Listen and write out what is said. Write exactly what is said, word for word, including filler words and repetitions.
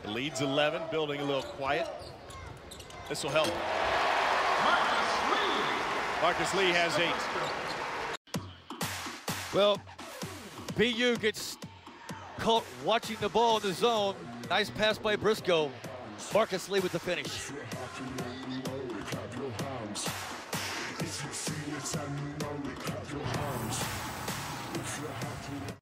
It leads eleven, building a little quiet. This will help. Marcus Lee has eight. Well, B U gets caught watching the ball in the zone. Nice pass by Briscoe. Marcus Lee with the finish.